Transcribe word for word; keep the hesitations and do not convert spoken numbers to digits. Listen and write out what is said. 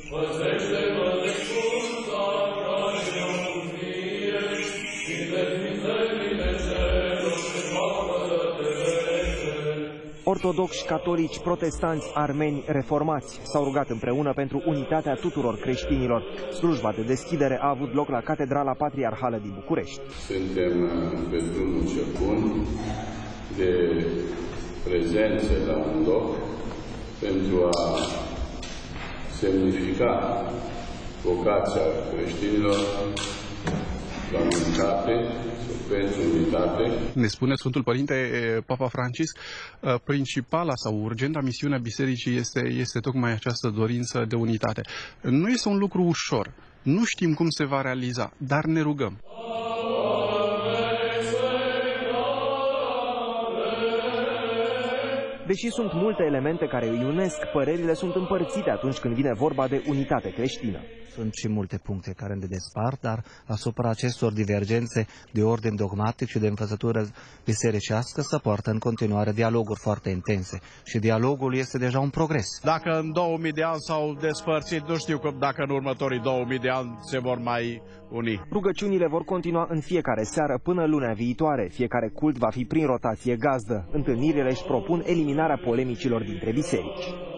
Ortodoxi, catolici, protestanți, armeni, reformați s-au rugat împreună pentru unitatea tuturor creștinilor. Slujba de deschidere a avut loc la Catedrala Patriarhală din București. Suntem pe drumul cel bun de prezență la un loc pentru a semnifica vocația creștinilor la unitate, pentru unitate. Ne spune Sfântul Părinte Papa Francisc, principala sau urgenta misiune a Bisericii este, este tocmai această dorință de unitate. Nu este un lucru ușor, nu știm cum se va realiza, dar ne rugăm. Deși sunt multe elemente care îi unesc, părerile sunt împărțite atunci când vine vorba de unitate creștină. Sunt și multe puncte care ne despart, dar asupra acestor divergențe de ordin dogmatic și de învățătură bisericească se poartă în continuare dialoguri foarte intense. Și dialogul este deja un progres. Dacă în două mii de ani s-au despărțit, nu știu că dacă în următorii două mii de ani se vor mai uni. Rugăciunile vor continua în fiecare seară până lunea viitoare. Fiecare cult va fi prin rotație gazdă. Întâlnirile își propun eliminarea polemicilor dintre biserici.